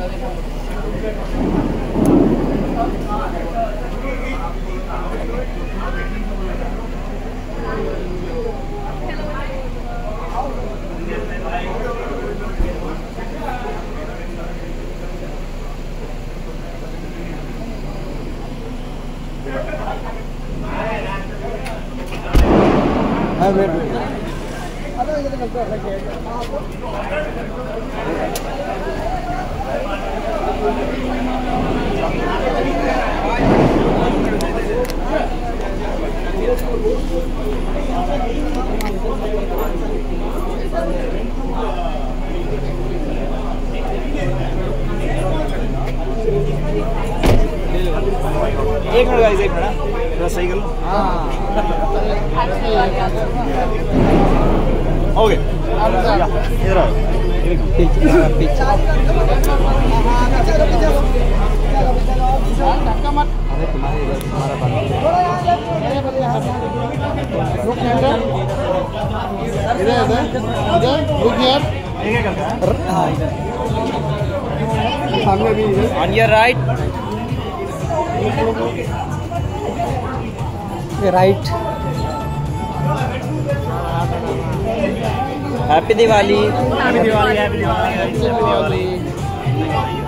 एक minute guys, एक minute थोड़ा सही कर लो। ओके इधर आओ। अरे तुम्हारे इधर तुम्हारा बात इधर लुक हियर। ये क्या करता है? हां इधर सामने भी इधर on your right right. Happy Diwali. Happy Diwali. Happy Diwali. Happy Diwali.